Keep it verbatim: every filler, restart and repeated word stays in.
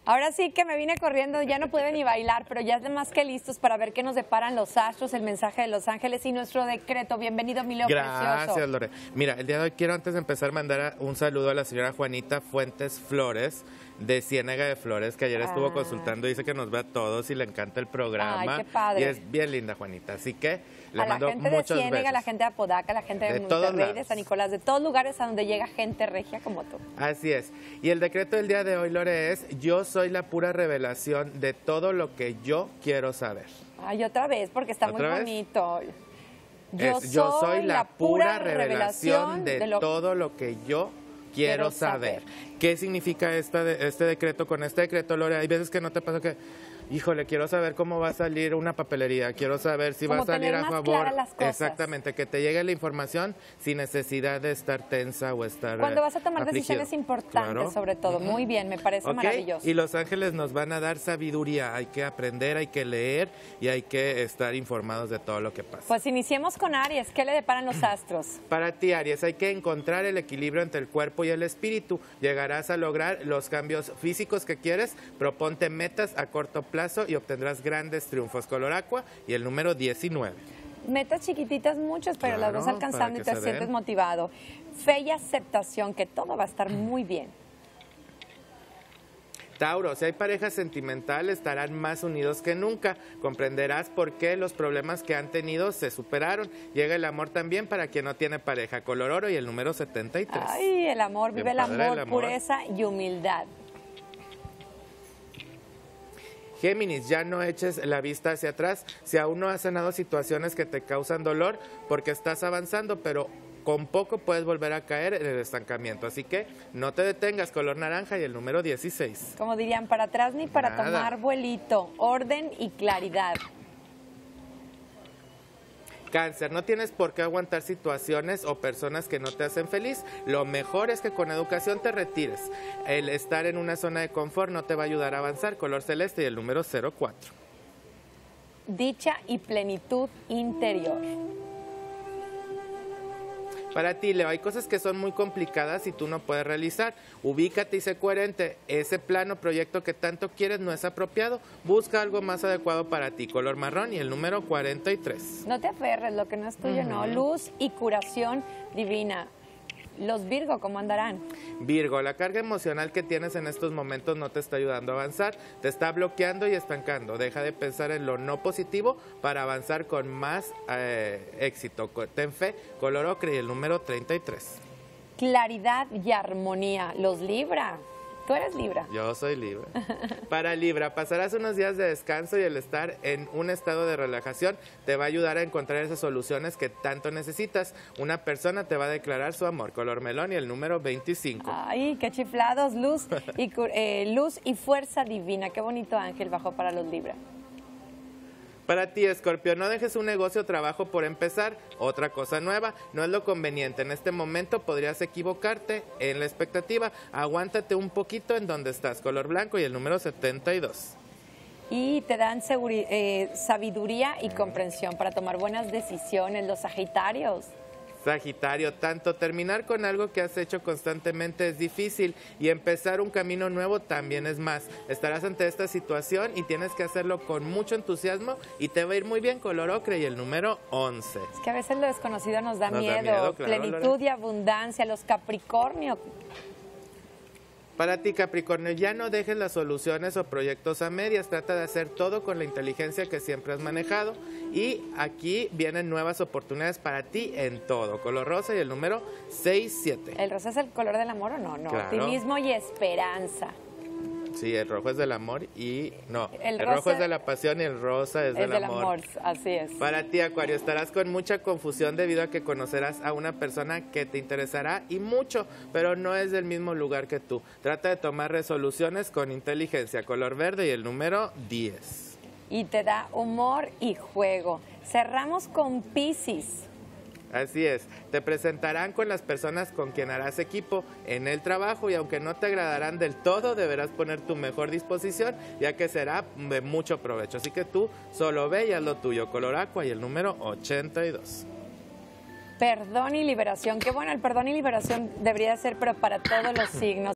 Ahora sí que me vine corriendo, ya no pude ni bailar, pero ya es más que listos para ver qué nos deparan los astros, el mensaje de los ángeles y nuestro decreto. Bienvenido, mi Leo precioso. Gracias, Lore. Mira, el día de hoy quiero antes de empezar mandar un saludo a la señora Juanita Fuentes Flores, de Ciénaga de Flores, que ayer estuvo ah. consultando, dice que nos ve a todos y le encanta el programa. Ay, qué padre. Y es bien linda, Juanita, así que le a mando la gente muchos de Ciénaga, besos. a la gente de Apodaca, a la gente de, de Monterrey, de San Nicolás, de todos lugares a donde llega gente regia como tú. Así es. Y el decreto del día de hoy, Lore, es: yo soy la pura revelación de todo lo que yo quiero saber. Ay, otra vez, porque está muy vez? bonito. Yo, es, yo soy la pura revelación de, de lo... todo lo que yo quiero, quiero saber. saber. ¿Qué significa esta de, este decreto? Con este decreto, Lore, hay veces que no te pasa que, híjole, quiero saber cómo va a salir una papelería, quiero saber si va a salir a favor. Las cosas. Exactamente, que te llegue la información sin necesidad de estar tensa o estar Cuando vas a tomar afligido. decisiones importantes, claro. sobre todo. Muy bien, me parece okay. maravilloso. Y los ángeles nos van a dar sabiduría, hay que aprender, hay que leer y hay que estar informados de todo lo que pasa. Pues iniciemos con Aries, ¿qué le deparan los astros? Para ti, Aries, hay que encontrar el equilibrio entre el cuerpo y el espíritu. Llegarás a lograr los cambios físicos que quieres, proponte metas a corto plazo y obtendrás grandes triunfos. Color aqua y el número diecinueve. Metas chiquititas, muchas, pero claro, las vas alcanzando y te sientes den. motivado. Fe y aceptación, que todo va a estar muy bien. Tauro, si hay pareja sentimental, estarán más unidos que nunca. Comprenderás por qué los problemas que han tenido se superaron. Llega el amor también para quien no tiene pareja. Color oro y el número setenta y tres. Ay, el amor, vive el amor, el amor, pureza y humildad. Géminis, ya no eches la vista hacia atrás. Si aún no has sanado situaciones que te causan dolor, porque estás avanzando, pero con poco puedes volver a caer en el estancamiento. Así que no te detengas. Color naranja y el número dieciséis. Como dirían, para atrás ni para Nada. tomar vuelito. Orden y claridad. Cáncer, no tienes por qué aguantar situaciones o personas que no te hacen feliz. Lo mejor es que con educación te retires. El estar en una zona de confort no te va a ayudar a avanzar. Color celeste y el número cero cuatro. Dicha y plenitud interior. Para ti, Leo, hay cosas que son muy complicadas y tú no puedes realizar. Ubícate y sé coherente. Ese plan o proyecto que tanto quieres no es apropiado. Busca algo más adecuado para ti. Color marrón y el número cuarenta y tres. No te aferres, lo que no es tuyo, uh-huh. no. Luz y curación divina. Los Virgo, ¿cómo andarán? Virgo, la carga emocional que tienes en estos momentos no te está ayudando a avanzar, te está bloqueando y estancando. Deja de pensar en lo no positivo para avanzar con más eh, éxito. Ten fe, color ocre y el número treinta y tres. Claridad y armonía. Los Libra. Tú eres Libra. Yo soy Libra. Para Libra, pasarás unos días de descanso y el estar en un estado de relajación te va a ayudar a encontrar esas soluciones que tanto necesitas. Una persona te va a declarar su amor. Color melón y el número veinticinco. Ay, qué chiflados. Luz y, eh, luz y fuerza divina. Qué bonito ángel bajó para los Libra. Para ti, Escorpio, no dejes un negocio o trabajo por empezar. Otra cosa nueva, no es lo conveniente. En este momento podrías equivocarte en la expectativa. Aguántate un poquito en donde estás. Color blanco y el número setenta y dos. Y te dan eh, sabiduría y comprensión para tomar buenas decisiones, los Sagitarios. Sagitario, tanto terminar con algo que has hecho constantemente es difícil y empezar un camino nuevo también es más. Estarás ante esta situación y tienes que hacerlo con mucho entusiasmo y te va a ir muy bien. Color ocre y el número once. Es que a veces lo desconocido nos da nos miedo, da miedo claro, plenitud Lore. y abundancia. Los Capricornio. Para ti, Capricornio, ya no dejes las soluciones o proyectos a medias, trata de hacer todo con la inteligencia que siempre has manejado y aquí vienen nuevas oportunidades para ti en todo. Color rosa y el número sesenta y siete. ¿El rosa es el color del amor o no? No, claro. Optimismo y esperanza. Sí, el rojo es del amor y... No, el, el rosa, rojo es de la pasión y el rosa es, es del, del amor. amor. Así es. Para ti, Acuario, estarás con mucha confusión debido a que conocerás a una persona que te interesará y mucho, pero no es del mismo lugar que tú. Trata de tomar resoluciones con inteligencia. Color verde y el número diez. Y te da humor y juego. Cerramos con Piscis. Así es, te presentarán con las personas con quien harás equipo en el trabajo y aunque no te agradarán del todo, deberás poner tu mejor disposición ya que será de mucho provecho. Así que tú solo ve y haz lo tuyo. Color aqua y el número ochenta y dos. Perdón y liberación. Qué bueno, el perdón y liberación debería ser, pero para todos los signos.